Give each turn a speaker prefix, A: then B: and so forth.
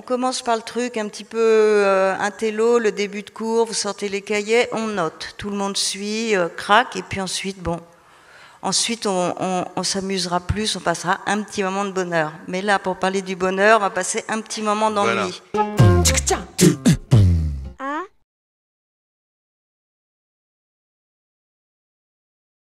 A: On commence par le truc un petit peu intello, le début de cours, vous sortez les cahiers, on note. Tout le monde suit, craque, et puis ensuite, ensuite on s'amusera plus, on passera un petit moment de bonheur. Mais là, pour parler du bonheur, on va passer un petit moment d'ennui.
B: Voilà.